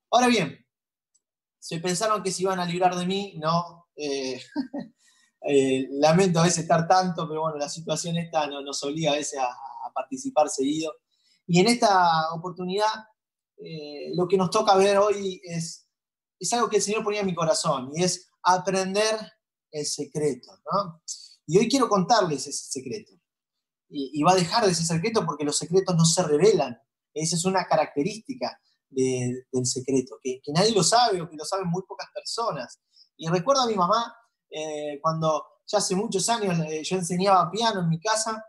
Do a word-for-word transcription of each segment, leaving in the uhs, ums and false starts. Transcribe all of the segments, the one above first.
Ahora bien, se pensaron que se iban a librar de mí, no. Eh, eh, lamento a veces estar tanto, pero bueno, la situación esta no, nos obliga a veces a, a participar seguido. Y en esta oportunidad, eh, lo que nos toca ver hoy es, es algo que el Señor ponía en mi corazón, y es aprender el secreto, ¿no? Y hoy quiero contarles ese secreto. Y, y va a dejar de ser secreto porque los secretos no se revelan. Esa es una característica de, del secreto, que, que nadie lo sabe o que lo saben muy pocas personas. Y recuerdo a mi mamá, eh, cuando ya hace muchos años eh, yo enseñaba piano en mi casa,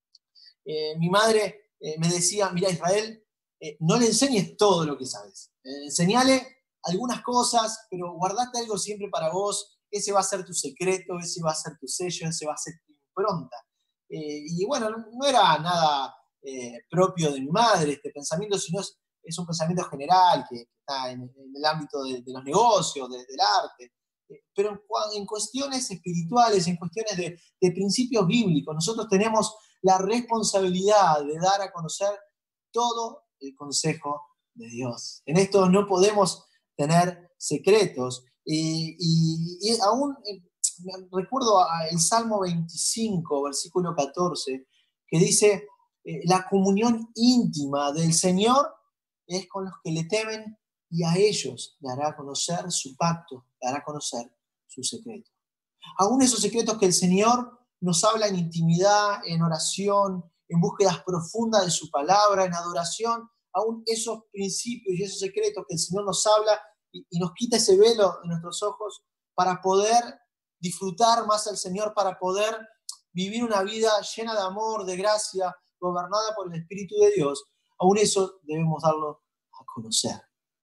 eh, mi madre eh, me decía, mira Israel, eh, no le enseñes todo lo que sabes, eh, enseñale algunas cosas, pero guardate algo siempre para vos, ese va a ser tu secreto, ese va a ser tu sello, ese va a ser tu impronta. Eh, y bueno, no era nada eh, propio de mi madre este pensamiento, sino es, es un pensamiento general que, que está en, en, el ámbito de, de los negocios, de, del arte. Eh, pero en, en, cuestiones espirituales, en cuestiones de, de principios bíblicos, nosotros tenemos la responsabilidad de dar a conocer todo el consejo de Dios. En esto no podemos tener secretos. Y, y, y aún eh, recuerdo el Salmo veinticinco, versículo catorce, que dice, eh, la comunión íntima del Señor es con los que le temen y a ellos le hará conocer su pacto, le hará conocer su secreto. Aún esos secretos que el Señor nos habla en intimidad, en oración, en búsquedas profundas de su palabra, en adoración, aún esos principios y esos secretos que el Señor nos habla y, y nos quita ese velo de nuestros ojos para poder disfrutar más al Señor, para poder vivir una vida llena de amor, de gracia, gobernada por el Espíritu de Dios, aún eso debemos darlo a conocer.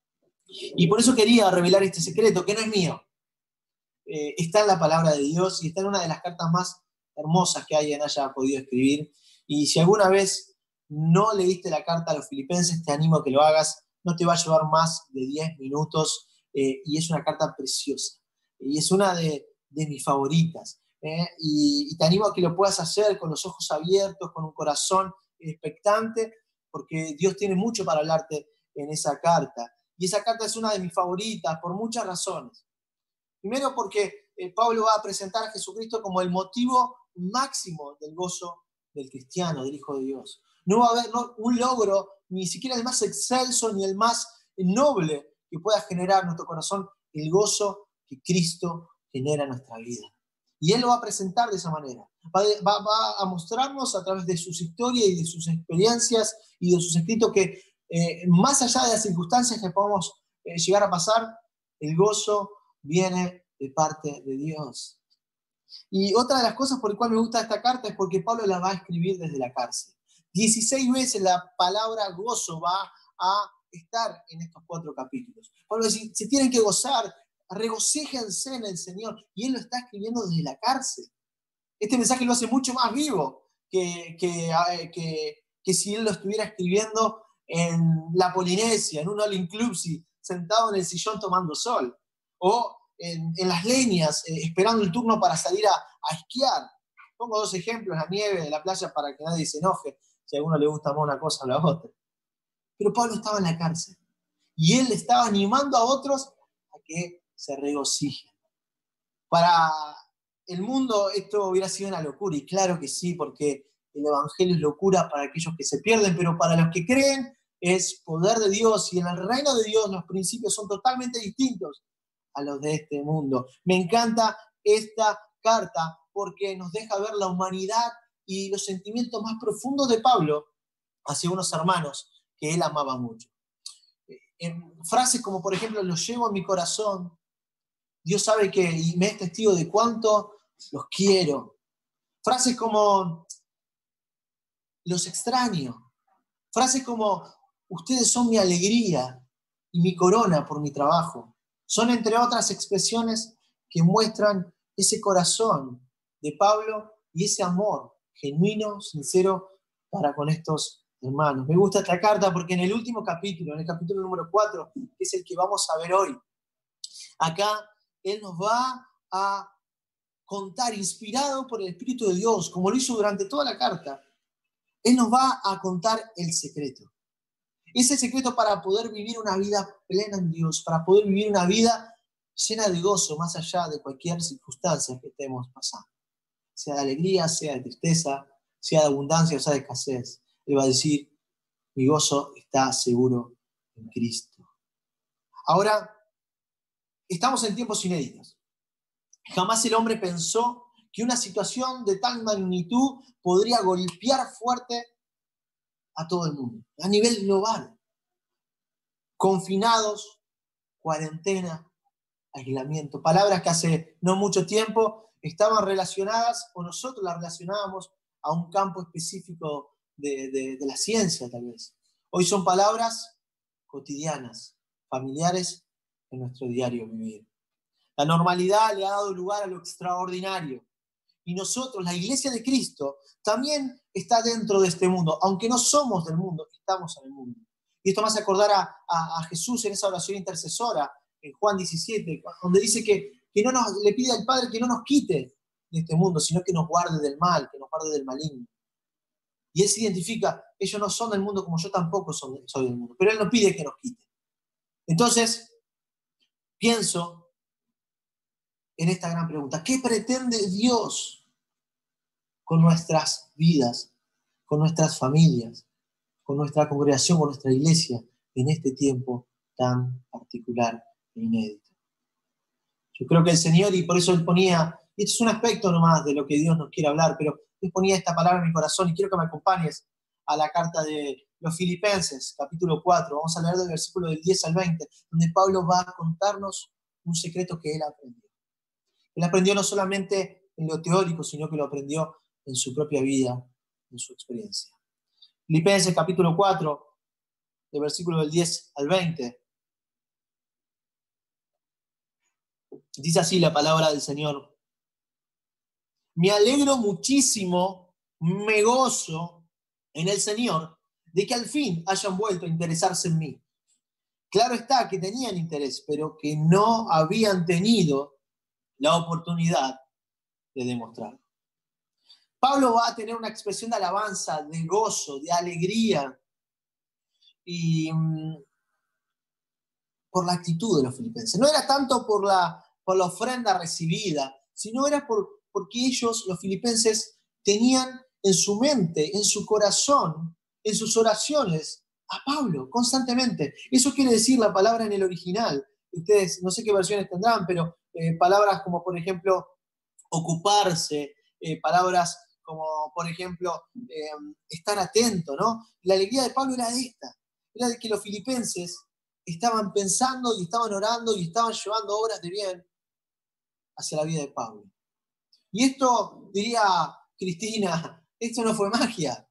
Y por eso quería revelar este secreto, que no es mío. Eh, está en la palabra de Dios y está en una de las cartas más hermosas que alguien haya podido escribir. Y si alguna vez no leíste la carta a los filipenses, te animo a que lo hagas. No te va a llevar más de diez minutos eh, y es una carta preciosa. Y es una de, de mis favoritas. Eh, y, y te animo a que lo puedas hacer con los ojos abiertos, con un corazón expectante, porque Dios tiene mucho para hablarte en esa carta. Y esa carta es una de mis favoritas por muchas razones. Primero porque eh, Pablo va a presentar a Jesucristo como el motivo máximo del gozo del cristiano, del Hijo de Dios. No va a haber no, un logro, ni siquiera el más excelso, ni el más noble que pueda generar en nuestro corazón el gozo que Cristo genera en nuestra vida. Y Él lo va a presentar de esa manera. Va, de, va, va a mostrarnos a través de sus historias y de sus experiencias y de sus escritos que eh, más allá de las circunstancias que podamos eh, llegar a pasar, el gozo viene de parte de Dios. Y otra de las cosas por las cuales me gusta esta carta es porque Pablo la va a escribir desde la cárcel. dieciséis veces la palabra gozo va a estar en estos cuatro capítulos. Pablo dice, se tienen que gozar, regocíjense en el Señor. Y él lo está escribiendo desde la cárcel. Este mensaje lo hace mucho más vivo que, que, que, que si él lo estuviera escribiendo en la Polinesia, en un all inclusive, sentado en el sillón tomando sol. O en, en las leñas, eh, esperando el turno para salir a, a esquiar. Pongo dos ejemplos, la nieve de la playa para que nadie se enoje, si a alguno le gusta más una cosa o la otra. Pero Pablo estaba en la cárcel y él estaba animando a otros a que se regocijen. Para el mundo esto hubiera sido una locura, y claro que sí, porque el evangelio es locura para aquellos que se pierden, pero para los que creen es poder de Dios, y en el reino de Dios los principios son totalmente distintos a los de este mundo. Me encanta esta carta porque nos deja ver la humanidad y los sentimientos más profundos de Pablo hacia unos hermanos que él amaba mucho. En frases como, por ejemplo, los llevo en mi corazón, Dios sabe que, y me es testigo de cuánto los quiero. Frases como, los extraño. Frases como, ustedes son mi alegría y mi corona por mi trabajo. Son, entre otras expresiones, que muestran ese corazón de Pablo y ese amor genuino, sincero, para con estos hermanos. Me gusta esta carta porque en el último capítulo, en el capítulo número cuatro, que es el que vamos a ver hoy, acá él nos va a contar, inspirado por el Espíritu de Dios, como lo hizo durante toda la carta, él nos va a contar el secreto. Ese secreto para poder vivir una vida plena en Dios, para poder vivir una vida llena de gozo, más allá de cualquier circunstancia que estemos pasando. Sea de alegría, sea de tristeza, sea de abundancia o sea de escasez. Él va a decir, mi gozo está seguro en Cristo. Ahora, estamos en tiempos inéditos. Jamás el hombre pensó que una situación de tal magnitud podría golpear fuerte a todo el mundo, a nivel global. Confinados, cuarentena, aislamiento. Palabras que hace no mucho tiempo estaban relacionadas, o nosotros las relacionábamos a un campo específico de, de, de la ciencia, tal vez. Hoy son palabras cotidianas, familiares en nuestro diario vivir. La normalidad le ha dado lugar a lo extraordinario. Y nosotros, la Iglesia de Cristo, también está dentro de este mundo. Aunque no somos del mundo, estamos en el mundo. Y esto me hace acordar a, a, a Jesús en esa oración intercesora, en Juan diecisiete, donde dice que, que no nos, le pide al Padre que no nos quite de este mundo, sino que nos guarde del mal, que nos guarde del maligno. Y Él se identifica, ellos no son del mundo como yo tampoco soy, soy del mundo, pero Él nos pide que nos quite. Entonces, pienso en esta gran pregunta, ¿qué pretende Dios con nuestras vidas, con nuestras familias, con nuestra congregación, con nuestra iglesia en este tiempo tan particular e inédito? Yo creo que el Señor, y por eso Él ponía, y este es un aspecto nomás de lo que Dios nos quiere hablar, pero Él ponía esta palabra en mi corazón y quiero que me acompañes a la carta de los Filipenses, capítulo cuatro. Vamos a leer del versículo del diez al veinte, donde Pablo va a contarnos un secreto que él aprendió. Él aprendió no solamente en lo teórico, sino que lo aprendió en su propia vida, en su experiencia. Filipenses capítulo cuatro, del versículo del diez al veinte. Dice así la palabra del Señor. Me alegro muchísimo, me gozo en el Señor de que al fin hayan vuelto a interesarse en mí. Claro está que tenían interés, pero que no habían tenido la oportunidad de demostrarlo. Pablo va a tener una expresión de alabanza, de gozo, de alegría, y um, por la actitud de los filipenses. No era tanto por la, por la ofrenda recibida, sino era por, porque ellos, los filipenses, tenían en su mente, en su corazón, en sus oraciones, a Pablo constantemente. Eso quiere decir la palabra en el original. Ustedes, no sé qué versiones tendrán, pero eh, palabras como, por ejemplo, ocuparse, eh, palabras como, por ejemplo, eh, estar atento, ¿no? La alegría de Pablo era esta, era de que los filipenses estaban pensando y estaban orando y estaban llevando obras de bien hacia la vida de Pablo. Y esto, diría Cristina, esto no fue magia.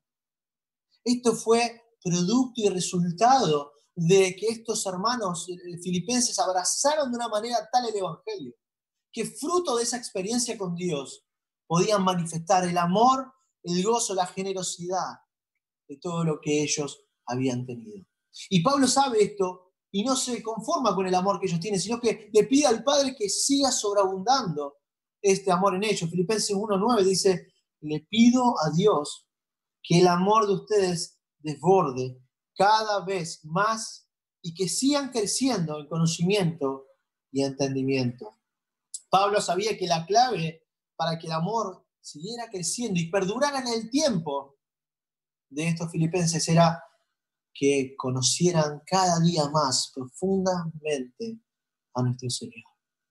Esto fue producto y resultado de que estos hermanos filipenses abrazaron de una manera tal el Evangelio, que fruto de esa experiencia con Dios podían manifestar el amor, el gozo, la generosidad de todo lo que ellos habían tenido. Y Pablo sabe esto y no se conforma con el amor que ellos tienen, sino que le pide al Padre que siga sobreabundando este amor en ellos. Filipenses uno nueve dice, le pido a Dios que el amor de ustedes desborde cada vez más y que sigan creciendo en conocimiento y entendimiento. Pablo sabía que la clave para que el amor siguiera creciendo y perdurara en el tiempo de estos filipenses era que conocieran cada día más profundamente a nuestro Señor.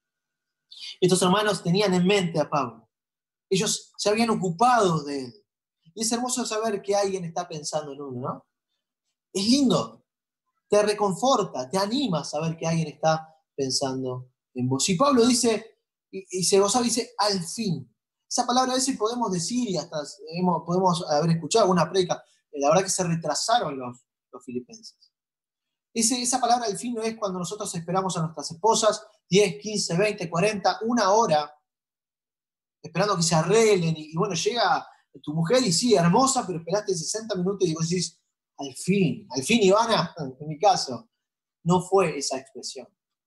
Estos hermanos tenían en mente a Pablo. Ellos se habían ocupado de él. Y es hermoso saber que alguien está pensando en uno, ¿no? Es lindo, te reconforta, te anima a saber que alguien está pensando en vos. Y Pablo dice, y, y se gozaba, dice, al fin. Esa palabra a veces podemos decir, y hasta hemos, podemos haber escuchado una predica, la verdad que se retrasaron los, los filipenses. Ese, esa palabra al fin no es cuando nosotros esperamos a nuestras esposas diez, quince, veinte, cuarenta, una hora, esperando que se arreglen, y, y bueno, llega tu mujer y sí, hermosa, pero esperaste sesenta minutos y vos decís, al fin, al fin, Ivana, en mi caso, no fue esa expresión.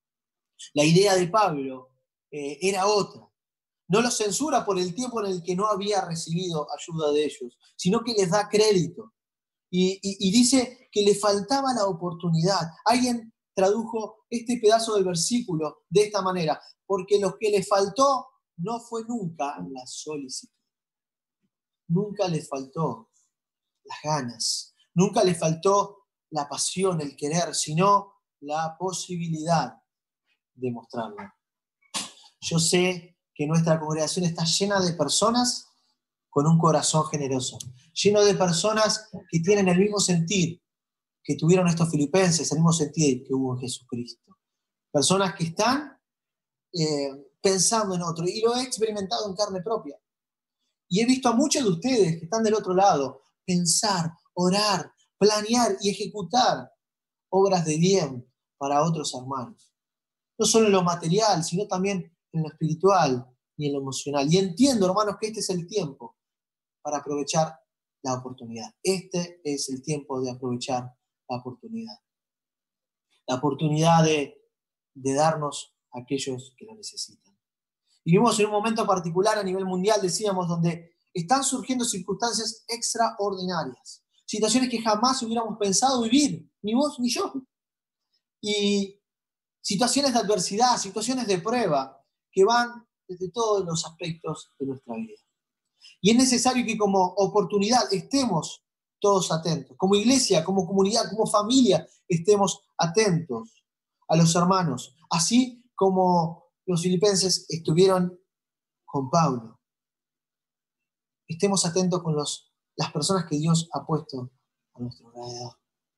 La idea de Pablo eh, era otra. No los censura por el tiempo en el que no había recibido ayuda de ellos, sino que les da crédito. Y, y, y dice que le faltaba la oportunidad. Alguien tradujo este pedazo del versículo de esta manera, porque lo que le faltó no fue nunca la solicitud. Nunca le faltó las ganas, nunca le faltó la pasión, el querer, sino la posibilidad de mostrarlo. Yo sé que nuestra congregación está llena de personas con un corazón generoso, lleno de personas que tienen el mismo sentir que tuvieron estos filipenses, el mismo sentir que hubo en Jesucristo. Personas que están eh, pensando en otro, y lo he experimentado en carne propia. Y he visto a muchos de ustedes que están del otro lado pensar, orar, planear y ejecutar obras de bien para otros hermanos. No solo en lo material, sino también en lo espiritual y en lo emocional. Y entiendo, hermanos, que este es el tiempo para aprovechar la oportunidad. Este es el tiempo de aprovechar la oportunidad. La oportunidad de, de darnos a aquellos que lo necesitan. Y vivimos en un momento particular a nivel mundial, decíamos, donde están surgiendo circunstancias extraordinarias. Situaciones que jamás hubiéramos pensado vivir, ni vos ni yo. Y situaciones de adversidad, situaciones de prueba, que van desde todos los aspectos de nuestra vida. Y es necesario que como oportunidad estemos todos atentos. Como iglesia, como comunidad, como familia, estemos atentos a los hermanos. Así como los filipenses estuvieron con Pablo. Estemos atentos con los, las personas que Dios ha puesto a nuestro alrededor.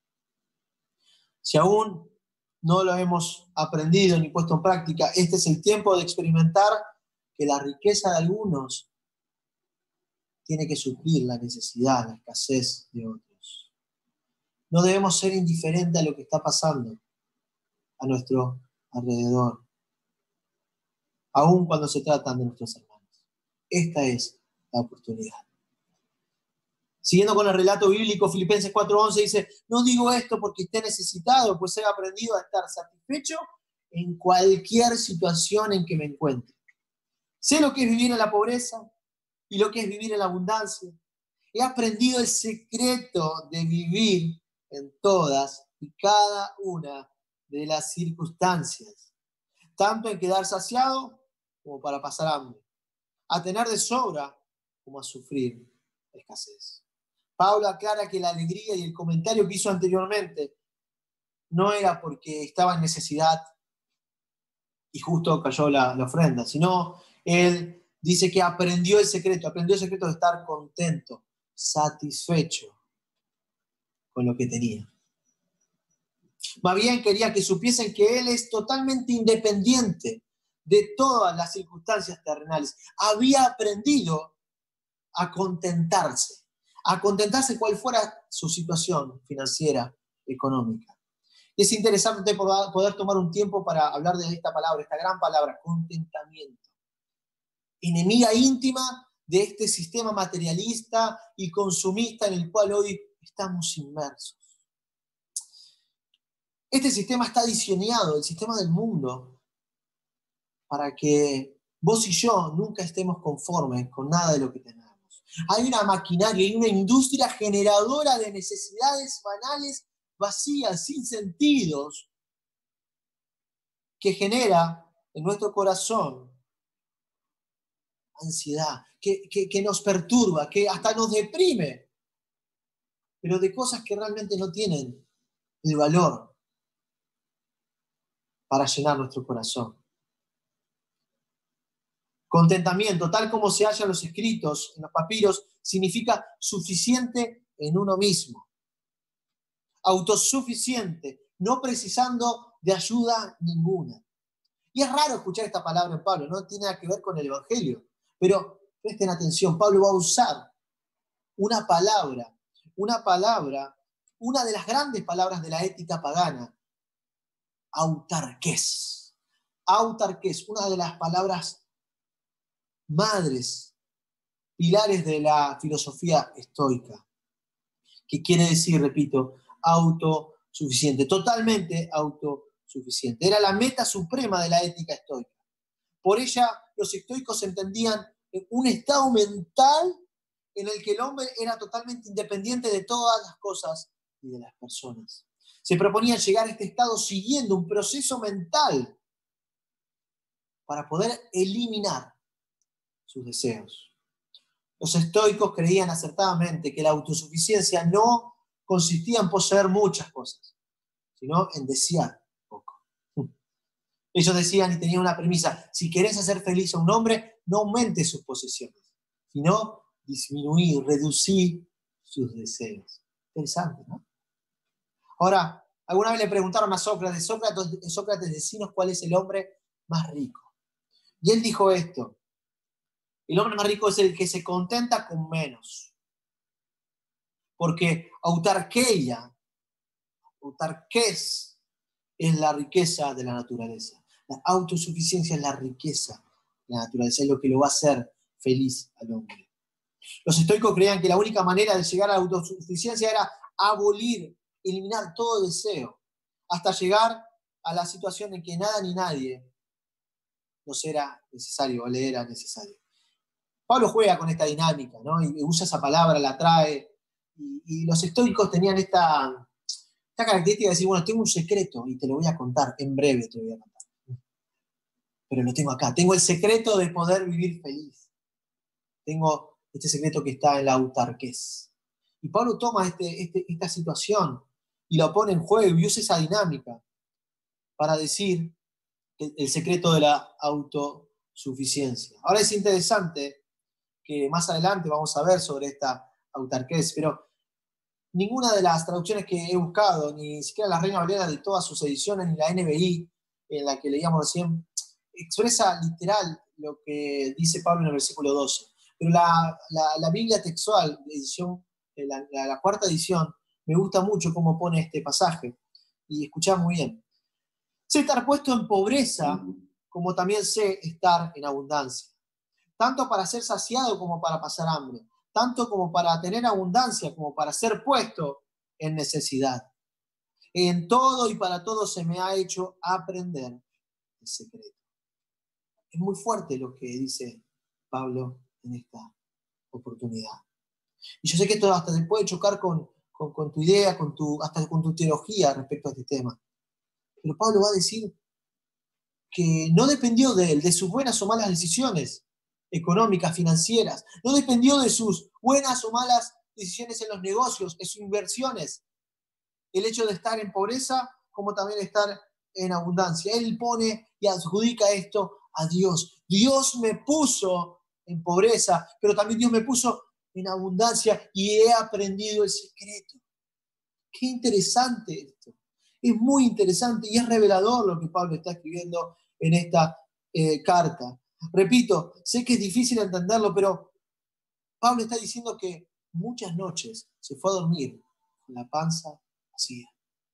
Si aún no lo hemos aprendido ni puesto en práctica, este es el tiempo de experimentar que la riqueza de algunos tiene que suplir la necesidad, la escasez de otros. No debemos ser indiferentes a lo que está pasando a nuestro alrededor, aun cuando se tratan de nuestros hermanos. Esta es la oportunidad. Siguiendo con el relato bíblico, Filipenses cuatro once dice, no digo esto porque esté necesitado, pues he aprendido a estar satisfecho en cualquier situación en que me encuentre. Sé lo que es vivir en la pobreza y lo que es vivir en la abundancia. He aprendido el secreto de vivir en todas y cada una de las circunstancias, tanto en quedar saciado como para pasar hambre, a tener de sobra como a sufrir escasez. Pablo aclara que la alegría y el comentario que hizo anteriormente no era porque estaba en necesidad y justo cayó la, la ofrenda, sino él dice que aprendió el secreto, aprendió el secreto de estar contento, satisfecho con lo que tenía. Más bien quería que supiesen que él es totalmente independiente de todas las circunstancias terrenales. Había aprendido a contentarse, a contentarse cual fuera su situación financiera, económica. Y es interesante poder tomar un tiempo para hablar de esta palabra, esta gran palabra, contentamiento. Enemiga íntima de este sistema materialista y consumista en el cual hoy estamos inmersos. Este sistema está diseñado, el sistema del mundo, para que vos y yo nunca estemos conformes con nada de lo que tenemos. Hay una maquinaria, hay una industria generadora de necesidades banales, vacías, sin sentidos, que genera en nuestro corazón ansiedad, que, que, que nos perturba, que hasta nos deprime, pero de cosas que realmente no tienen el valor para llenar nuestro corazón. Contentamiento, tal como se halla en los escritos, en los papiros, significa suficiente en uno mismo. Autosuficiente, no precisando de ayuda ninguna. Y es raro escuchar esta palabra en Pablo, no tiene nada que ver con el Evangelio. Pero presten atención, Pablo va a usar una palabra, una palabra, una de las grandes palabras de la ética pagana, autarqués. Autarqués, una de las palabras madres, pilares de la filosofía estoica, que quiere decir, repito, autosuficiente, totalmente autosuficiente. Era la meta suprema de la ética estoica. Por ella, los estoicos entendían un estado mental en el que el hombre era totalmente independiente de todas las cosas y de las personas. Se proponía llegar a este estado siguiendo un proceso mental para poder eliminar sus deseos. Los estoicos creían acertadamente que la autosuficiencia no consistía en poseer muchas cosas, sino en desear poco. Ellos decían y tenían una premisa: si querés hacer feliz a un hombre, no aumentes sus posesiones, sino disminuir, reducir sus deseos. Interesante, ¿no? Ahora, alguna vez le preguntaron a Sócrates, Sócrates, Sócrates, decinos cuál es el hombre más rico. Y él dijo esto: el hombre más rico es el que se contenta con menos. Porque autarquía, autarqués, es la riqueza de la naturaleza. La autosuficiencia es la riqueza de la naturaleza, es lo que lo va a hacer feliz al hombre. Los estoicos creían que la única manera de llegar a la autosuficiencia era abolir, eliminar todo deseo, hasta llegar a la situación en que nada ni nadie nos era necesario o le era necesario. Pablo juega con esta dinámica, ¿no? Y usa esa palabra, la trae. Y, y los estoicos tenían esta, esta característica de decir, bueno, tengo un secreto y te lo voy a contar, en breve te lo voy a contar. Pero lo tengo acá. Tengo el secreto de poder vivir feliz. Tengo este secreto que está en la autarqués. Y Pablo toma este, este, esta situación y la pone en juego y usa esa dinámica para decir el secreto de la autosuficiencia. Ahora es interesante que más adelante vamos a ver sobre esta autarqués, pero ninguna de las traducciones que he buscado, ni siquiera la Reina Valera de todas sus ediciones, ni la N B I, en la que leíamos recién, expresa literal lo que dice Pablo en el versículo doce. Pero la, la, la Biblia textual, edición, la, la, la cuarta edición, me gusta mucho cómo pone este pasaje. Y escuchá muy bien. Sé estar puesto en pobreza, como también sé estar en abundancia. Tanto para ser saciado como para pasar hambre. Tanto como para tener abundancia, como para ser puesto en necesidad. En todo y para todo se me ha hecho aprender el secreto. Es muy fuerte lo que dice Pablo en esta oportunidad. Y yo sé que esto hasta te puede chocar con, con, con tu idea, con tu, hasta con tu teología respecto a este tema. Pero Pablo va a decir que no dependió de él, de sus buenas o malas decisiones económicas, financieras. No dependió de sus buenas o malas decisiones en los negocios, en sus inversiones. El hecho de estar en pobreza, como también estar en abundancia. Él pone y adjudica esto a Dios. Dios me puso en pobreza, pero también Dios me puso en abundancia y he aprendido el secreto. Qué interesante esto. Es muy interesante y es revelador lo que Pablo está escribiendo en esta eh, carta. Repito, sé que es difícil entenderlo, pero Pablo está diciendo que muchas noches se fue a dormir con la panza vacía.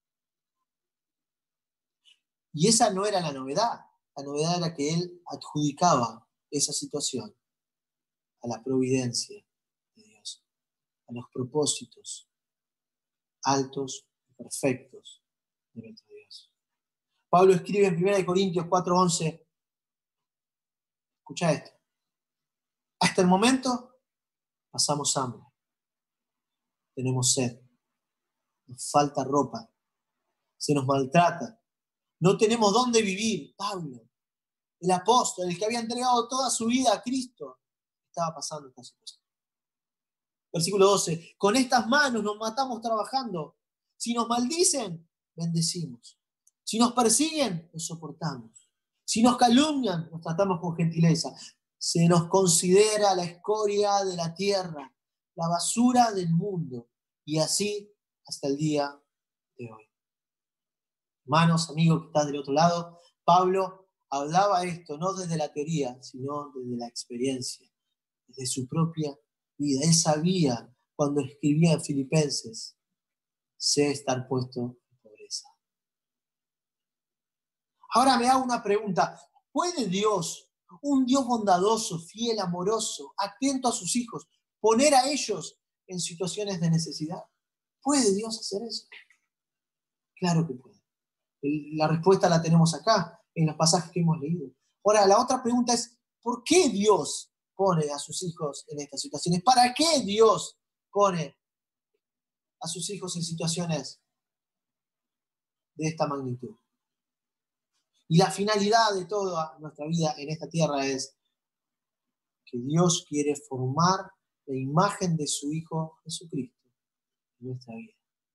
Y esa no era la novedad. La novedad era que él adjudicaba esa situación a la providencia de Dios, a los propósitos altos y perfectos de nuestro Dios. Pablo escribe en primera de Corintios cuatro once, escucha esto: hasta el momento pasamos hambre, tenemos sed, nos falta ropa, se nos maltrata, no tenemos dónde vivir. Pablo, el apóstol, el que había entregado toda su vida a Cristo, estaba pasando esta situación. Versículo doce, con estas manos nos matamos trabajando. Si nos maldicen, bendecimos. Si nos persiguen, nos soportamos. Si nos calumnian, nos tratamos con gentileza. Se nos considera la escoria de la tierra, la basura del mundo, y así hasta el día de hoy. Hermanos, amigos que están del otro lado, Pablo hablaba esto no desde la teoría, sino desde la experiencia, desde su propia vida. Él sabía cuando escribía en Filipenses, sé estar puesto en pobreza. Ahora me hago una pregunta. ¿Puede Dios, un Dios bondadoso, fiel, amoroso, atento a sus hijos, poner a ellos en situaciones de necesidad? ¿Puede Dios hacer eso? Claro que puede. La respuesta la tenemos acá, en los pasajes que hemos leído. Ahora, la otra pregunta es, ¿por qué Dios pone a sus hijos en estas situaciones? ¿Para qué Dios pone a sus hijos en situaciones de esta magnitud? Y la finalidad de toda nuestra vida en esta tierra es que Dios quiere formar la imagen de su Hijo Jesucristo en nuestra vida.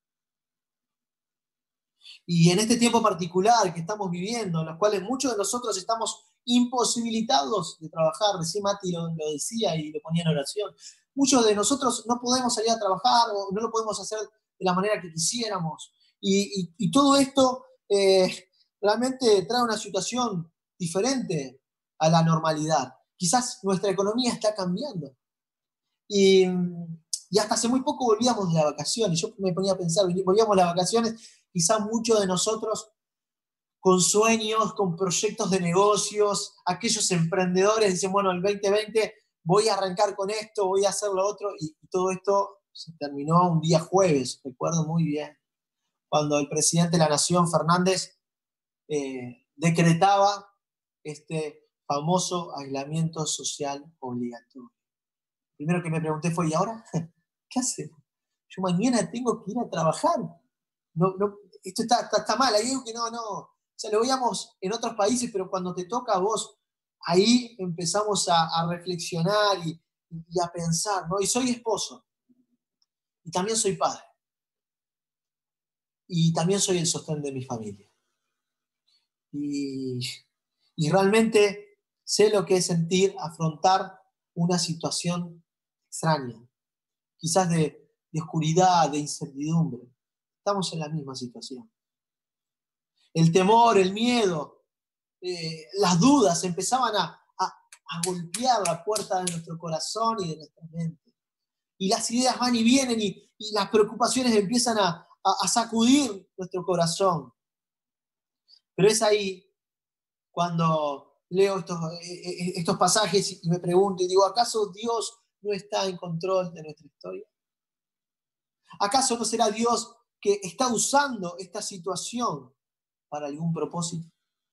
Y en este tiempo particular que estamos viviendo, en los cuales muchos de nosotros estamos imposibilitados de trabajar, recién Mati lo, lo decía y lo ponía en oración, muchos de nosotros no podemos salir a trabajar o no lo podemos hacer de la manera que quisiéramos. Y, y, y todo esto eh, realmente trae una situación diferente a la normalidad. Quizás nuestra economía está cambiando. Y, y hasta hace muy poco volvíamos de las vacaciones. Yo me ponía a pensar, volvíamos de las vacaciones, quizás muchos de nosotros con sueños, con proyectos de negocios, aquellos emprendedores dicen, bueno, el veinte veinte voy a arrancar con esto, voy a hacer lo otro, y, y todo esto se terminó un día jueves, recuerdo muy bien, cuando el presidente de la Nación, Fernández, eh, decretaba este famoso aislamiento social obligatorio. Primero que me pregunté fue, ¿y ahora qué hacemos? Yo mañana tengo que ir a trabajar. No, no, esto está, está, está mal, hay algo que no, no. O sea, lo veíamos en otros países, pero cuando te toca a vos, ahí empezamos a, a reflexionar y, y a pensar, ¿no? Y soy esposo, y también soy padre, y también soy el sostén de mi familia. Y, y realmente sé lo que es sentir, afrontar una situación extraña, quizás de, de oscuridad, de incertidumbre. Estamos en la misma situación. El temor, el miedo, eh, las dudas empezaban a, a, a golpear la puerta de nuestro corazón y de nuestra mente. Y las ideas van y vienen y, y las preocupaciones empiezan a, a, a sacudir nuestro corazón. Pero es ahí cuando leo estos, estos pasajes y me pregunto y digo, ¿acaso Dios no está en control de nuestra historia? ¿Acaso no será Dios que está usando esta situación para algún propósito?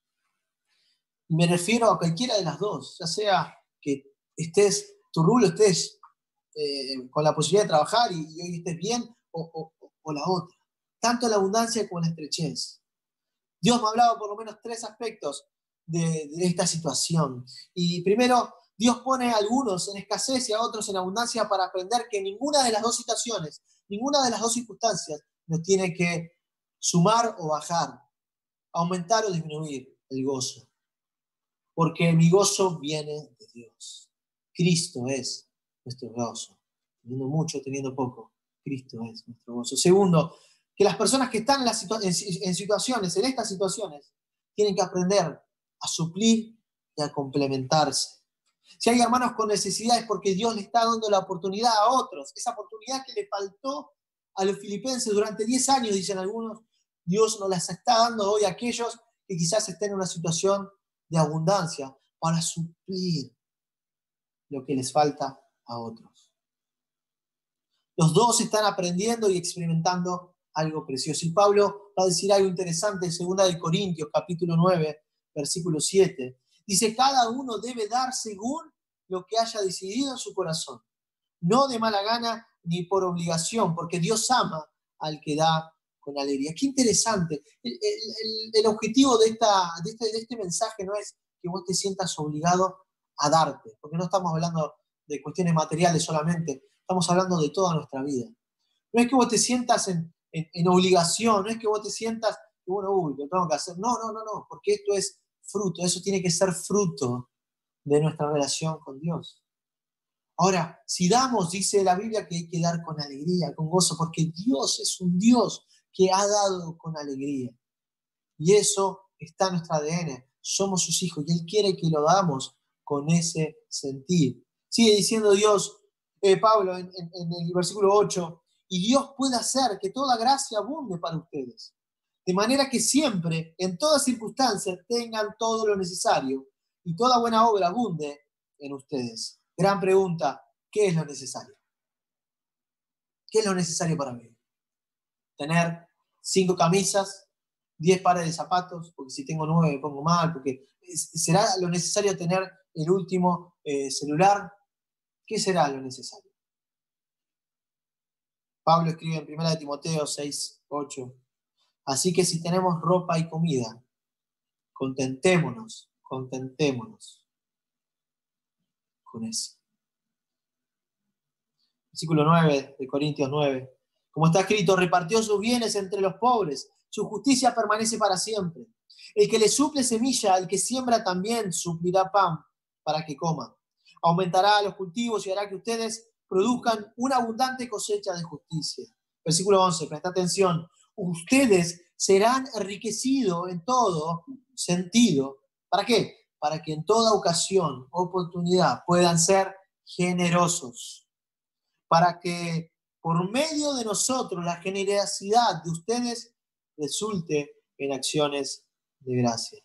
Y me refiero a cualquiera de las dos, ya sea que estés, tu rublo estés eh, con la posibilidad de trabajar y, y hoy estés bien, o, o, o la otra. Tanto la abundancia como la estrechez. Dios me ha hablado por lo menos tres aspectos de, de esta situación. Y primero, Dios pone a algunos en escasez y a otros en abundancia para aprender que ninguna de las dos situaciones, ninguna de las dos circunstancias nos tiene que sumar o bajar, aumentar o disminuir el gozo. Porque mi gozo viene de Dios. Cristo es nuestro gozo. Teniendo mucho, teniendo poco, Cristo es nuestro gozo. Segundo, que las personas que están en, la situa- en, en situaciones, en estas situaciones, tienen que aprender a suplir y a complementarse. Si hay hermanos con necesidades, porque Dios le está dando la oportunidad a otros, esa oportunidad que le faltó a los filipenses durante diez años, dicen algunos, Dios nos las está dando hoy a aquellos que quizás estén en una situación de abundancia para suplir lo que les falta a otros. Los dos están aprendiendo y experimentando algo precioso. Y Pablo va a decir algo interesante en segunda de Corintios, capítulo nueve, versículo siete. Dice, cada uno debe dar según lo que haya decidido en su corazón, no de mala gana ni por obligación, porque Dios ama al que da con alegría. Qué interesante. El, el, el objetivo de, esta, de, este, de este mensaje no es que vos te sientas obligado a darte, porque no estamos hablando de cuestiones materiales solamente, estamos hablando de toda nuestra vida. No es que vos te sientas en, en, en obligación, no es que vos te sientas, bueno, uy, lo tengo que hacer. No, no, no, no, porque esto es fruto, eso tiene que ser fruto de nuestra relación con Dios. Ahora, si damos, dice la Biblia que hay que dar con alegría, con gozo, porque Dios es un Dios que ha dado con alegría. Y eso está en nuestro A D N. Somos sus hijos y Él quiere que lo damos con ese sentir. Sigue diciendo Dios, eh, Pablo, en, en, en el versículo ocho, y Dios puede hacer que toda gracia abunde para ustedes, de manera que siempre, en todas circunstancias, tengan todo lo necesario y toda buena obra abunde en ustedes. Gran pregunta, ¿qué es lo necesario? ¿Qué es lo necesario para mí? Tener cinco camisas, diez pares de zapatos, porque si tengo nueve me pongo mal, porque será lo necesario tener el último eh, celular, ¿qué será lo necesario? Pablo escribe en primera de Timoteo seis, ocho. Así que si tenemos ropa y comida, contentémonos, contentémonos con eso. Versículo nueve de Corintios nueve. Como está escrito, repartió sus bienes entre los pobres, su justicia permanece para siempre. El que le suple semilla, al que siembra también suplirá pan para que coma. Aumentará los cultivos y hará que ustedes produzcan una abundante cosecha de justicia. Versículo once, presta atención. Ustedes serán enriquecidos en todo sentido. ¿Para qué? Para que en toda ocasión, oportunidad, puedan ser generosos. Para que por medio de nosotros la generosidad de ustedes resulte en acciones de gracia.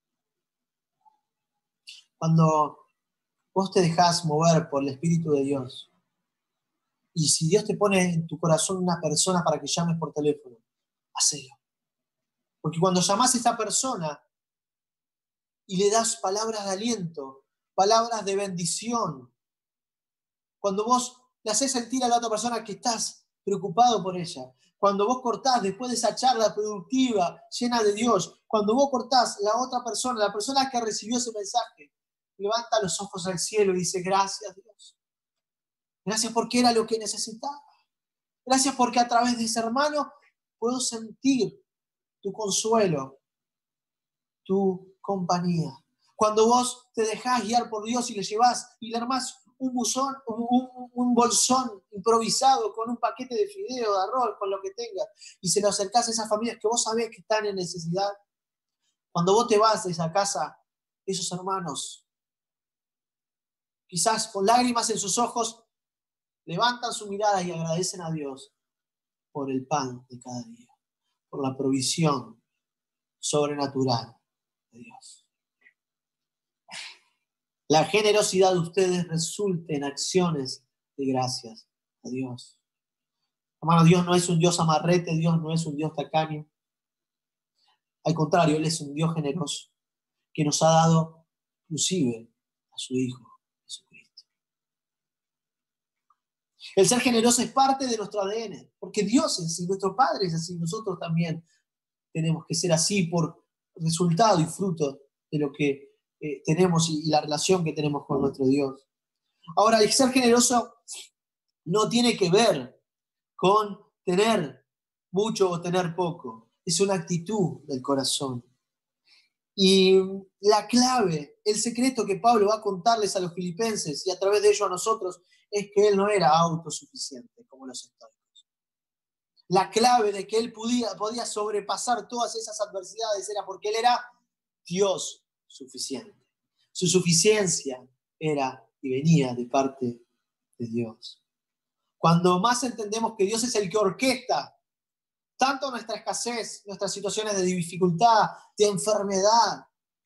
Cuando vos te dejás mover por el Espíritu de Dios, y si Dios te pone en tu corazón una persona para que llames por teléfono, hacelo. Porque cuando llamás a esa persona y le das palabras de aliento, palabras de bendición, cuando vos le haces sentir a la otra persona que estás preocupado por ella, cuando vos cortás después de esa charla productiva, llena de Dios, cuando vos cortás, la otra persona, la persona que recibió ese mensaje, levanta los ojos al cielo y dice, gracias Dios. Gracias porque era lo que necesitaba. Gracias porque a través de ese hermano puedo sentir tu consuelo, tu compañía. Cuando vos te dejás guiar por Dios y le llevás y le armás un, buzón, un, un, un bolsón improvisado con un paquete de fideo, de arroz, con lo que tengas, y se lo acercás a esas familias que vos sabés que están en necesidad. Cuando vos te vas de esa casa, esos hermanos, quizás con lágrimas en sus ojos, levantan su mirada y agradecen a Dios por el pan de cada día, por la provisión sobrenatural de Dios. La generosidad de ustedes resulta en acciones de gracias a Dios. Hermano, Dios no es un Dios amarrete, Dios no es un Dios tacaño. Al contrario, Él es un Dios generoso que nos ha dado inclusive a su Hijo Jesucristo. El ser generoso es parte de nuestro A D N, porque Dios es así, nuestro Padre es así, nosotros también tenemos que ser así por resultado y fruto de lo que eh, tenemos y, y la relación que tenemos con nuestro Dios. Ahora, el ser generoso no tiene que ver con tener mucho o tener poco. Es una actitud del corazón. Y la clave, el secreto que Pablo va a contarles a los filipenses y a través de ello a nosotros, es que él no era autosuficiente como los estoicos. La clave de que él podía, podía sobrepasar todas esas adversidades era porque él era Dios suficiente. Su suficiencia era y venía de parte de Dios. Cuando más entendemos que Dios es el que orquesta tanto nuestra escasez, nuestras situaciones de dificultad, de enfermedad,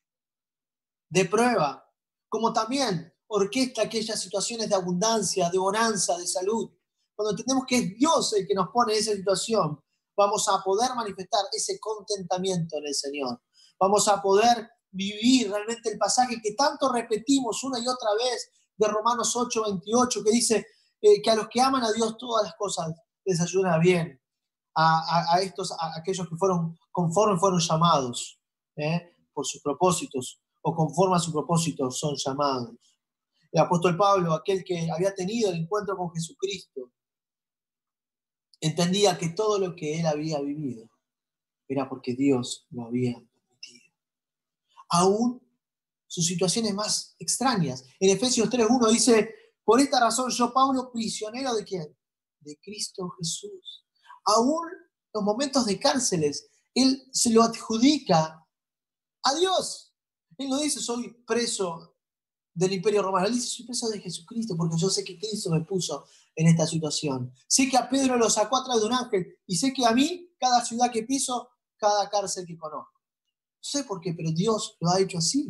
de prueba, como también orquesta aquellas situaciones de abundancia, de bonanza, de salud. Cuando entendemos que es Dios el que nos pone en esa situación, vamos a poder manifestar ese contentamiento en el Señor. Vamos a poder vivir realmente el pasaje que tanto repetimos una y otra vez de Romanos ocho, veintiocho, que dice eh, que a los que aman a Dios todas las cosas les ayudan bien. A, a, a estos, a aquellos que fueron conforme fueron llamados ¿eh? por sus propósitos o conforme a su propósito son llamados. El apóstol Pablo, aquel que había tenido el encuentro con Jesucristo, entendía que todo lo que él había vivido era porque Dios lo había permitido. Aún sus situaciones más extrañas. En Efesios tres uno dice, por esta razón yo, Pablo, prisionero ¿de quién? De Cristo Jesús. Aún los momentos de cárceles, él se lo adjudica a Dios. Él no dice, soy preso del Imperio Romano. Él dice, soy preso de Jesucristo, porque yo sé que Cristo me puso en esta situación. Sé que a Pedro lo sacó atrás de un ángel, y sé que a mí, cada ciudad que piso, cada cárcel que conozco. No sé por qué, pero Dios lo ha hecho así.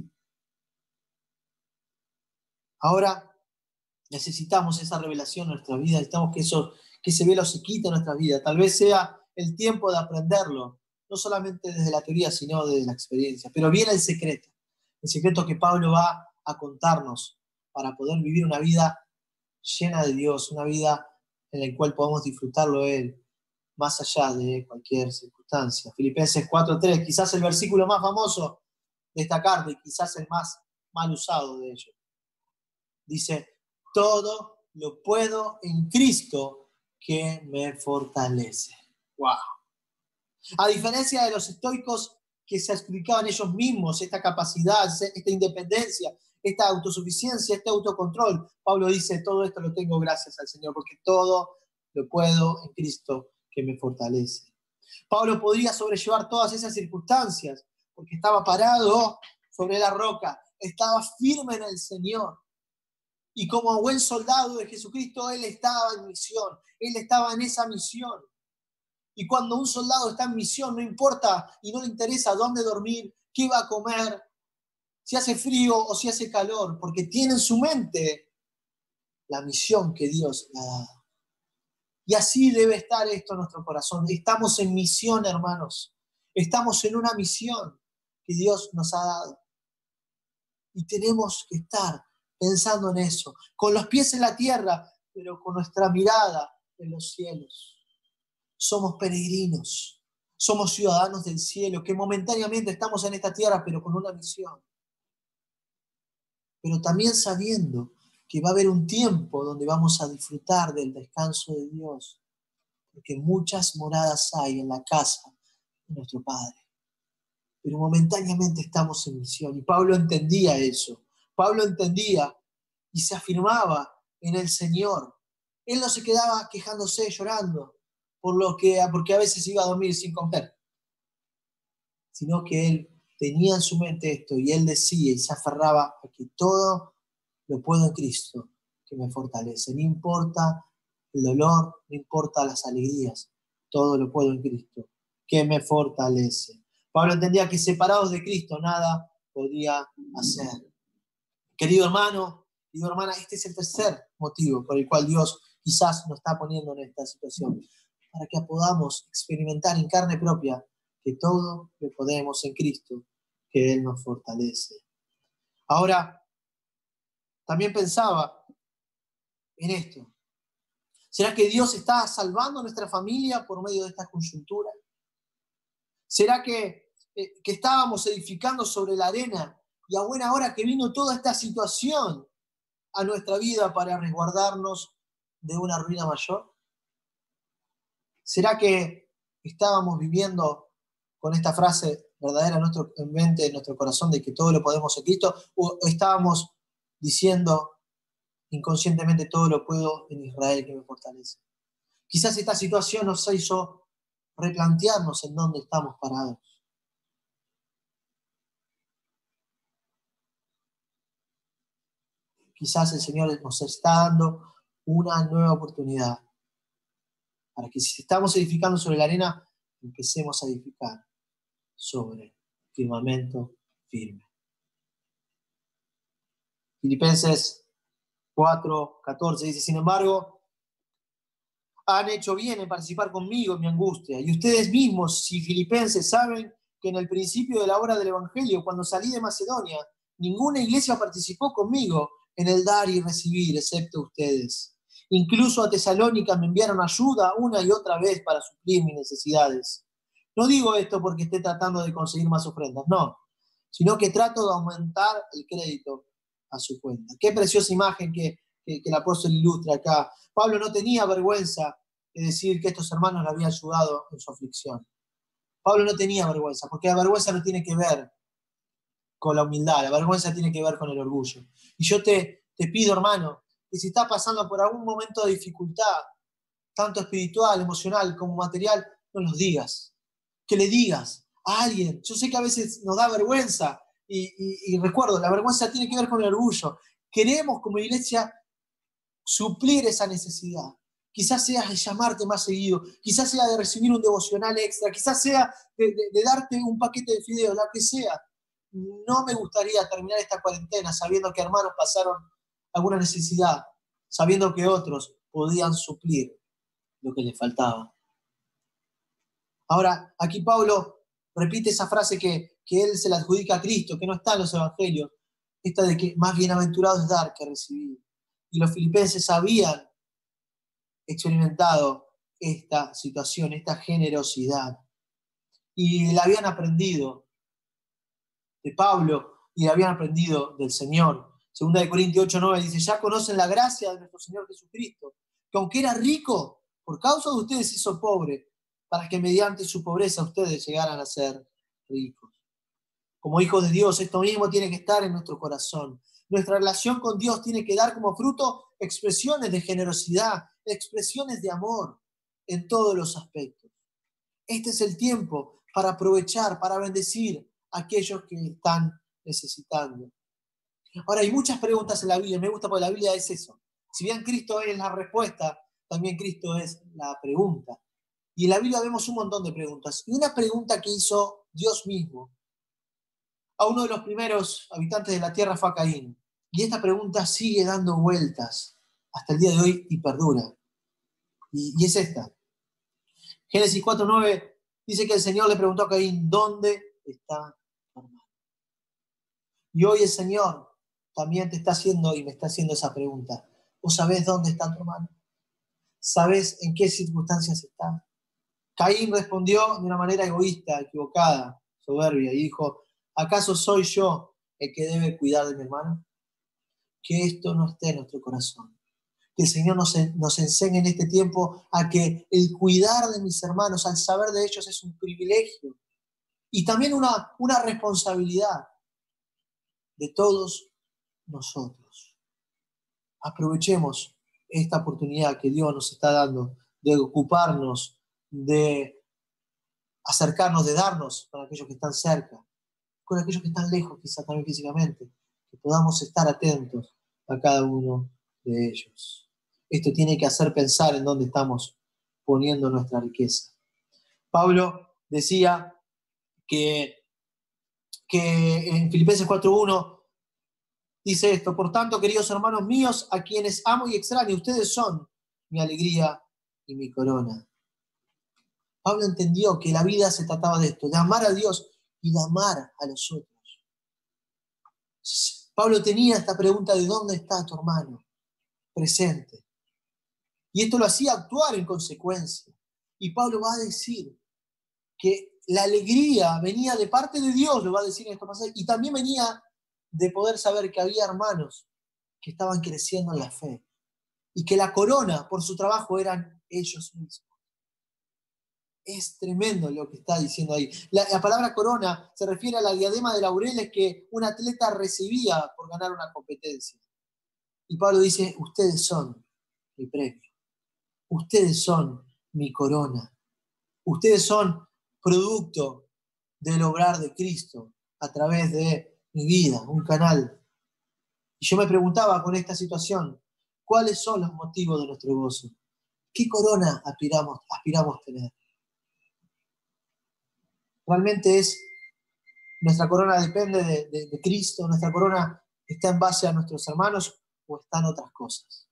Ahora necesitamos esa revelación en nuestra vida, necesitamos que, eso, que ese velo se quite en nuestra vida. Tal vez sea el tiempo de aprenderlo, no solamente desde la teoría, sino desde la experiencia. Pero viene el secreto, el secreto que Pablo va a contarnos para poder vivir una vida llena de Dios, una vida en la cual podamos disfrutarlo a Él, más allá de cualquier circunstancia. Filipenses cuatro tres, quizás el versículo más famoso de esta carta y quizás el más mal usado de ellos. Dice, todo lo puedo en Cristo que me fortalece. ¡Wow! A diferencia de los estoicos que se explicaban ellos mismos esta capacidad, esta independencia, esta autosuficiencia, este autocontrol, Pablo dice, todo esto lo tengo gracias al Señor, porque todo lo puedo en Cristo que me fortalece. Pablo podría sobrellevar todas esas circunstancias, porque estaba parado sobre la roca, estaba firme en el Señor. Y como buen soldado de Jesucristo, él estaba en misión, él estaba en esa misión. Y cuando un soldado está en misión, no importa y no le interesa dónde dormir, qué va a comer, si hace frío o si hace calor, porque tiene en su mente la misión que Dios le ha dado. Y así debe estar esto en nuestro corazón. Estamos en misión, hermanos. Estamos en una misión que Dios nos ha dado. Y tenemos que estar pensando en eso, con los pies en la tierra, pero con nuestra mirada en los cielos. Somos peregrinos, somos ciudadanos del cielo, que momentáneamente estamos en esta tierra, pero con una misión. Pero también sabiendo que va a haber un tiempo donde vamos a disfrutar del descanso de Dios, porque muchas moradas hay en la casa de nuestro Padre. Pero momentáneamente estamos en misión. Y Pablo entendía eso. Pablo entendía y se afirmaba en el Señor. Él no se quedaba quejándose, llorando, por lo que, porque a veces iba a dormir sin comer, sino que él tenía en su mente esto y él decía y se aferraba a que todo lo puedo en Cristo que me fortalece. No importa el dolor, no importa las alegrías, todo lo puedo en Cristo que me fortalece. Pablo entendía que separados de Cristo nada podía hacer. Querido hermano, querido hermana, este es el tercer motivo por el cual Dios quizás nos está poniendo en esta situación, para que podamos experimentar en carne propia que todo lo podemos en Cristo, que Él nos fortalece. Ahora, también pensaba en esto. ¿Será que Dios está salvando a nuestra familia por medio de esta coyuntura? ¿Será que, eh, que estábamos edificando sobre la arena y a buena hora que vino toda esta situación a nuestra vida para resguardarnos de una ruina mayor? ¿Será que estábamos viviendo con esta frase verdadera en, nuestro, en mente, en nuestro corazón, de que todo lo podemos en Cristo? ¿O estábamos diciendo inconscientemente todo lo puedo en Israel que me fortalece? Quizás esta situación nos hizo replantearnos en dónde estamos parados. Quizás el Señor nos está dando una nueva oportunidad para que si estamos edificando sobre la arena, empecemos a edificar sobre firmamento firme. Filipenses cuatro catorce dice, sin embargo, han hecho bien en participar conmigo en mi angustia. Y ustedes mismos, si filipenses, saben que en el principio de la obra del Evangelio, cuando salí de Macedonia, ninguna iglesia participó conmigo en el dar y recibir, excepto ustedes. Incluso a Tesalónica me enviaron ayuda una y otra vez para suplir mis necesidades. No digo esto porque esté tratando de conseguir más ofrendas, no, sino que trato de aumentar el crédito a su cuenta. Qué preciosa imagen que, que, que el apóstol ilustra acá. Pablo no tenía vergüenza de decir que estos hermanos le habían ayudado en su aflicción. Pablo no tenía vergüenza, porque la vergüenza no tiene que ver con la humildad, la vergüenza tiene que ver con el orgullo. Y yo te, te pido, hermano, que si estás pasando por algún momento de dificultad, tanto espiritual, emocional como material, no los digas. Que le digas a alguien. Yo sé que a veces nos da vergüenza y, y, y recuerdo, la vergüenza tiene que ver con el orgullo. Queremos como iglesia suplir esa necesidad. Quizás sea de llamarte más seguido, quizás sea de recibir un devocional extra, quizás sea de, de, de darte un paquete de fideos, lo que sea. No me gustaría terminar esta cuarentena sabiendo que hermanos pasaron alguna necesidad, sabiendo que otros podían suplir lo que les faltaba. Ahora, aquí Pablo repite esa frase que, que él se la adjudica a Cristo, que no está en los evangelios, esta de que más bienaventurado es dar que recibir. y los filipenses habían experimentado esta situación, esta generosidad. Y la habían aprendido de Pablo y la habían aprendido del Señor. Segunda de Corintios ocho nueve dice, ya conocen la gracia de nuestro Señor Jesucristo, que aunque era rico, por causa de ustedes se hizo pobre, para que mediante su pobreza ustedes llegaran a ser ricos. Como hijos de Dios, esto mismo tiene que estar en nuestro corazón. Nuestra relación con Dios tiene que dar como fruto expresiones de generosidad, expresiones de amor en todos los aspectos. Este es el tiempo para aprovechar, para bendecir a aquellos que están necesitando. Ahora, hay muchas preguntas en la Biblia. Me gusta porque la Biblia es eso. Si bien Cristo es la respuesta, también Cristo es la pregunta. Y en la Biblia vemos un montón de preguntas. Y una pregunta que hizo Dios mismo a uno de los primeros habitantes de la tierra fue a Caín. Y esta pregunta sigue dando vueltas hasta el día de hoy y perdura. Y, y es esta. Génesis cuatro nueve dice que el Señor le preguntó a Caín, ¿dónde está tu hermano? Y hoy el Señor también te está haciendo y me está haciendo esa pregunta. ¿Vos sabés dónde está tu hermano? ¿Sabés en qué circunstancias está? Caín respondió de una manera egoísta, equivocada, soberbia, y dijo, ¿acaso soy yo el que debe cuidar de mi hermano? Que esto no esté en nuestro corazón. Que el Señor nos, nos enseñe en este tiempo a que el cuidar de mis hermanos, al saber de ellos, es un privilegio y también una, una responsabilidad de todos nosotros. Aprovechemos esta oportunidad que Dios nos está dando de ocuparnos, de acercarnos, de darnos con aquellos que están cerca, con aquellos que están lejos, quizás también físicamente, que podamos estar atentos a cada uno de ellos. Esto tiene que hacer pensar en dónde estamos poniendo nuestra riqueza. Pablo decía que, que en Filipenses cuatro uno dice esto, por tanto, queridos hermanos míos, a quienes amo y extraño, ustedes son mi alegría y mi corona. Pablo entendió que la vida se trataba de esto, de amar a Dios y de amar a los otros. Pablo tenía esta pregunta de ¿dónde está tu hermano? Presente. Y esto lo hacía actuar en consecuencia. Y Pablo va a decir que la alegría venía de parte de Dios, lo va a decir en estos pasajes, y también venía de poder saber que había hermanos que estaban creciendo en la fe y que la corona por su trabajo eran ellos mismos. Es tremendo lo que está diciendo ahí. La, la palabra corona se refiere a la diadema de laureles que un atleta recibía por ganar una competencia. Y Pablo dice, ustedes son mi premio. Ustedes son mi corona. Ustedes son producto del obrar de Cristo a través de mi vida, un canal. Y yo me preguntaba con esta situación, ¿cuáles son los motivos de nuestro gozo? ¿Qué corona aspiramos, aspiramos a tener? Realmente es, nuestra corona depende de, de, de Cristo, nuestra corona está en base a nuestros hermanos o está en otras cosas.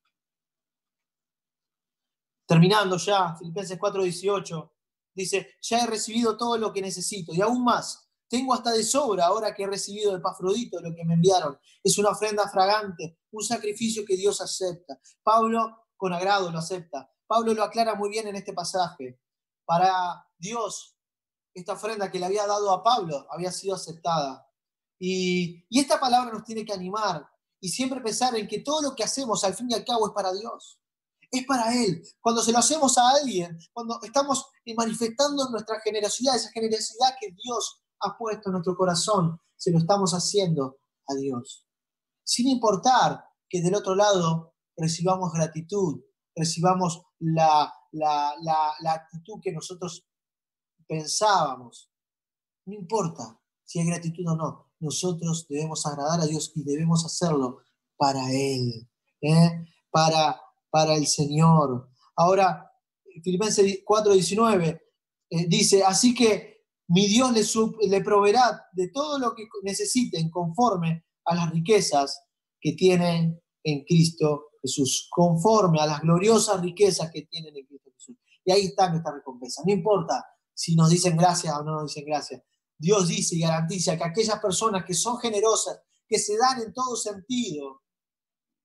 Terminando ya, Filipenses cuatro dieciocho, dice, ya he recibido todo lo que necesito y aún más, tengo hasta de sobra ahora que he recibido de Epafrodito lo que me enviaron. Es una ofrenda fragante, un sacrificio que Dios acepta. Pablo con agrado lo acepta. Pablo lo aclara muy bien en este pasaje. Para Dios, esta ofrenda que le había dado a Pablo había sido aceptada. Y, y esta palabra nos tiene que animar y siempre pensar en que todo lo que hacemos al fin y al cabo es para Dios. Es para Él. Cuando se lo hacemos a alguien, cuando estamos manifestando nuestra generosidad, esa generosidad que Dios ha puesto en nuestro corazón, se lo estamos haciendo a Dios. Sin importar que del otro lado recibamos gratitud, recibamos la, la, la, la actitud que nosotros pensábamos. No importa si hay gratitud o no. Nosotros debemos agradar a Dios y debemos hacerlo para Él, ¿eh? para, para el Señor. Ahora, Filipenses cuatro diecinueve eh, dice, así que mi Dios le, sub, le proveerá de todo lo que necesiten conforme a las riquezas que tienen en Cristo Jesús, conforme a las gloriosas riquezas que tienen en Cristo Jesús. Y ahí está nuestra recompensa. No importa si nos dicen gracias o no nos dicen gracias. Dios dice y garantiza que aquellas personas que son generosas, que se dan en todo sentido,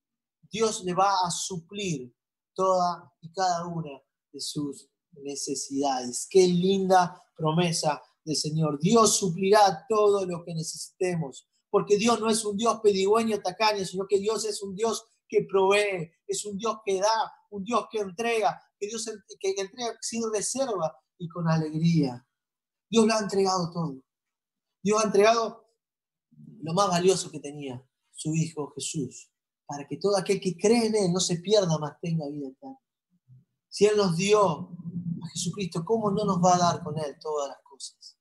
Dios le va a suplir toda y cada una de sus necesidades. Qué linda promesa del Señor. Dios suplirá todo lo que necesitemos, porque Dios no es un Dios pedigüeño, tacaño, sino que Dios es un Dios que provee, es un Dios que da, un Dios que entrega, que Dios que entrega sin reserva y con alegría. Dios lo ha entregado todo. Dios ha entregado lo más valioso que tenía, su Hijo Jesús, para que todo aquel que cree en Él no se pierda, mas tenga vida eterna. Si Él nos dio a Jesucristo, ¿cómo no nos va a dar con Él todas las cosas?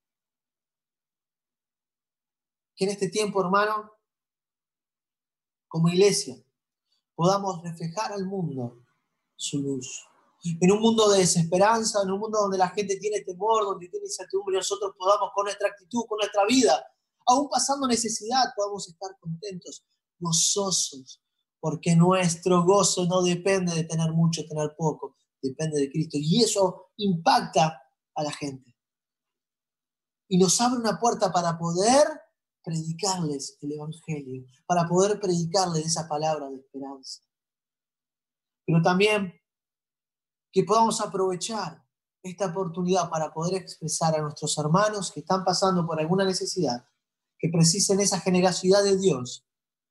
Que en este tiempo, hermano, como iglesia, podamos reflejar al mundo su luz. En un mundo de desesperanza, en un mundo donde la gente tiene temor, donde tiene incertidumbre, nosotros podamos con nuestra actitud, con nuestra vida, aún pasando necesidad, podamos estar contentos, gozosos, porque nuestro gozo no depende de tener mucho, tener poco, depende de Cristo. Y eso impacta a la gente. Y nos abre una puerta para poder predicarles el Evangelio, para poder predicarles esa palabra de esperanza. Pero también que podamos aprovechar esta oportunidad para poder expresar a nuestros hermanos que están pasando por alguna necesidad, que precisen esa generosidad de Dios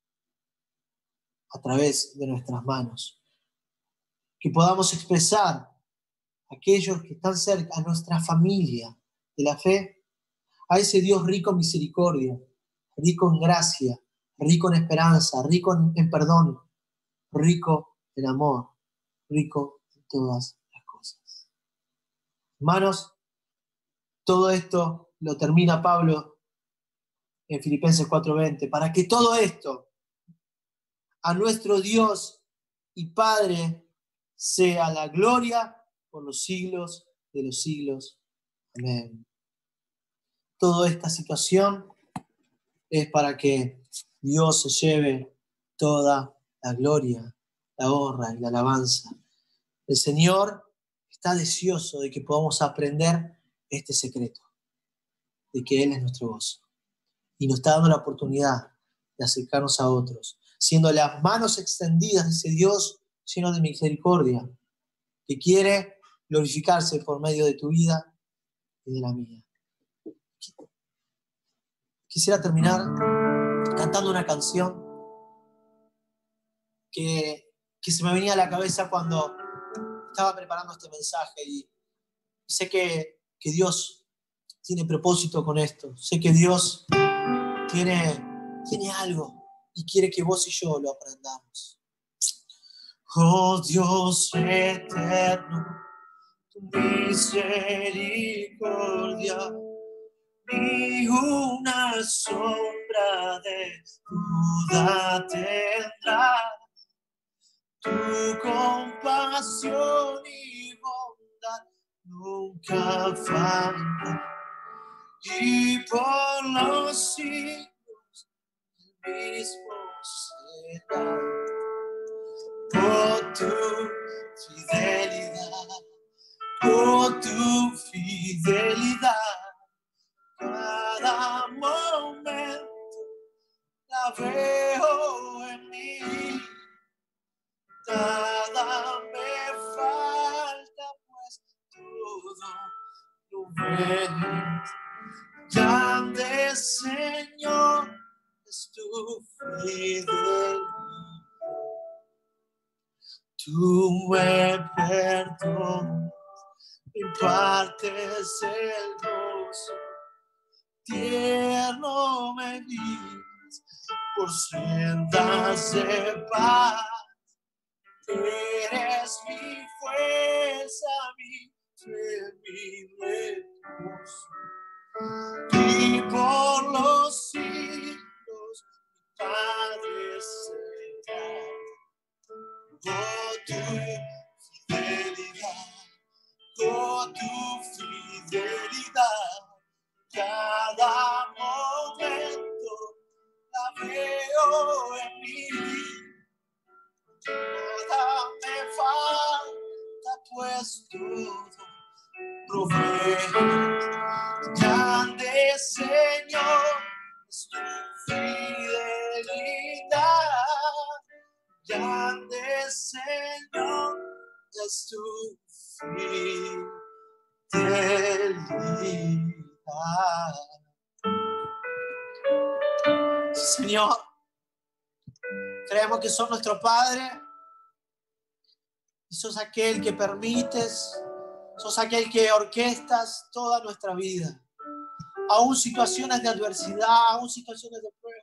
a través de nuestras manos. Que podamos expresar a aquellos que están cerca, a nuestra familia de la fe, a ese Dios rico en misericordia, rico en gracia, rico en esperanza, rico en, en perdón, rico en amor, rico en todas las cosas. Hermanos, todo esto lo termina Pablo en Filipenses cuatro veinte, para que todo esto a nuestro Dios y Padre sea la gloria por los siglos de los siglos. Amén. Toda esta situación es para que Dios se lleve toda la gloria, la honra y la alabanza. El Señor está deseoso de que podamos aprender este secreto, de que Él es nuestro gozo. Y nos está dando la oportunidad de acercarnos a otros, siendo las manos extendidas de ese Dios lleno de misericordia, que quiere glorificarse por medio de tu vida y de la mía. Quisiera terminar cantando una canción que, que se me venía a la cabeza cuando estaba preparando este mensaje, y, y sé que, que Dios tiene propósito con esto. Sé que Dios tiene, tiene algo y quiere que vos y yo lo aprendamos. Oh Dios eterno, tu misericordia ni una sombra de duda tendrá. Tu compasión y bondad nunca faltan, y por los siglos el mismo será. Por tu fidelidad, por tu fidelidad, cada momento la veo en mí. Nada me falta, pues todo lo ves. Grande, Señor, es tu fidelidad. Tú me perdonas, impartes el gozo, tierno me guías por sendas de paz. Eres mi fuerza, mi fe, mi recurso, y por los siglos mi Padre será. Oh, tu fidelidad, oh, tu fidelidad, cada momento la veo en mí. Nada me falta, pues todo provee. Grande, Señor, es tu fidelidad. Grande, Señor, es tu fidelidad. Señor, creemos que sos nuestro Padre y sos aquel que permites, sos aquel que orquestas toda nuestra vida, aún situaciones de adversidad, aún situaciones de prueba.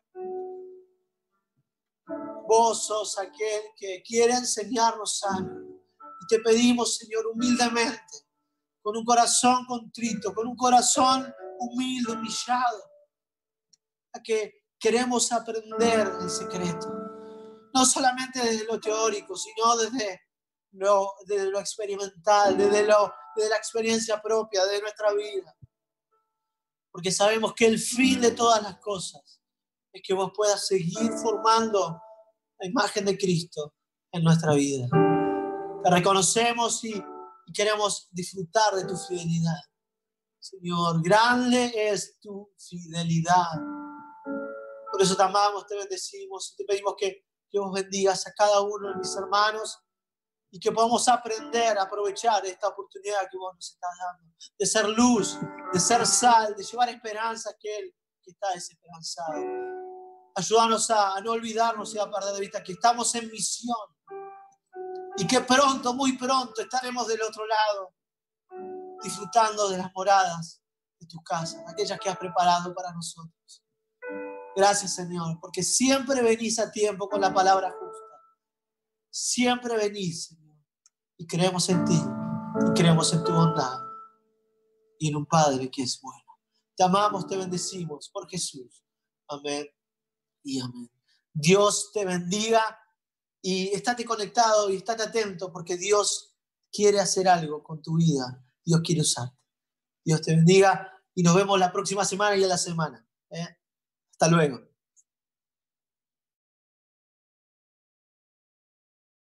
Vos sos aquel que quiere enseñarnos algo y te pedimos, Señor, humildemente, con un corazón contrito, con un corazón humilde, humillado, a que queremos aprender el secreto, no solamente desde lo teórico, sino desde lo, desde lo experimental, desde, lo, desde la experiencia propia de nuestra vida. Porque sabemos que el fin de todas las cosas es que vos puedas seguir formando la imagen de Cristo en nuestra vida. Te reconocemos y, y queremos disfrutar de tu fidelidad. Señor, grande es tu fidelidad. Por eso te amamos, te bendecimos y te pedimos que, que vos bendigas a cada uno de mis hermanos y que podamos aprender a aprovechar esta oportunidad que vos nos estás dando, de ser luz, de ser sal, de llevar esperanza a aquel que está desesperanzado. Ayúdanos a, a no olvidarnos y a perder de vista que estamos en misión y que pronto, muy pronto, estaremos del otro lado, disfrutando de las moradas de tus casas, aquellas que has preparado para nosotros. Gracias, Señor, porque siempre venís a tiempo con la palabra justa. Siempre venís, Señor, y creemos en ti, y creemos en tu bondad, y en un Padre que es bueno. Te amamos, te bendecimos por Jesús. Amén y amén. Dios te bendiga y estate conectado y estate atento porque Dios quiere hacer algo con tu vida. Dios quiere usarte. Dios te bendiga y nos vemos la próxima semana y a la semana. ¿eh? Hasta luego.